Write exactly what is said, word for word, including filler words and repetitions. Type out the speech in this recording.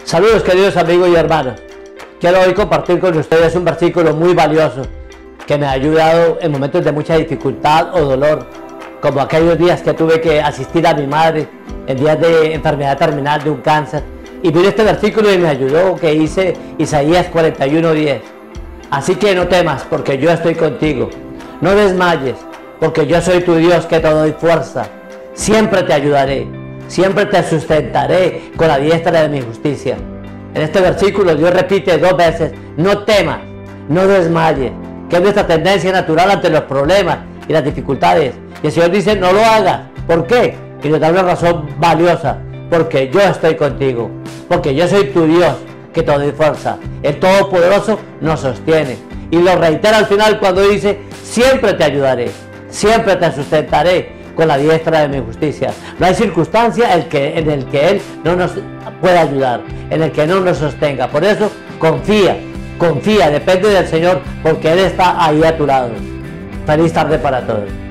Saludos queridos amigos y hermanos. Quiero hoy compartir con ustedes un versículo muy valioso que me ha ayudado en momentos de mucha dificultad o dolor, como aquellos días que tuve que asistir a mi madre en días de enfermedad terminal de un cáncer. Y vi este versículo y me ayudó, que dice Isaías cuarenta y uno, diez. Así que no temas, porque yo estoy contigo. No desmayes, porque yo soy tu Dios que te doy fuerza. Siempre te ayudaré, siempre te sustentaré con la diestra de mi justicia. En este versículo Dios repite dos veces: no temas, no desmayes, que es nuestra tendencia natural ante los problemas y las dificultades. Y el Señor dice: no lo hagas. ¿Por qué? Y nos da una razón valiosa: porque yo estoy contigo, porque yo soy tu Dios que te doy fuerza. El Todopoderoso nos sostiene. Y lo reitera al final cuando dice: siempre te ayudaré, siempre te sustentaré con la diestra de mi justicia. No hay circunstancia en, que, en el que Él no nos pueda ayudar, en el que no nos sostenga. Por eso confía, confía, depende del Señor, porque Él está ahí a tu lado. Feliz tarde para todos.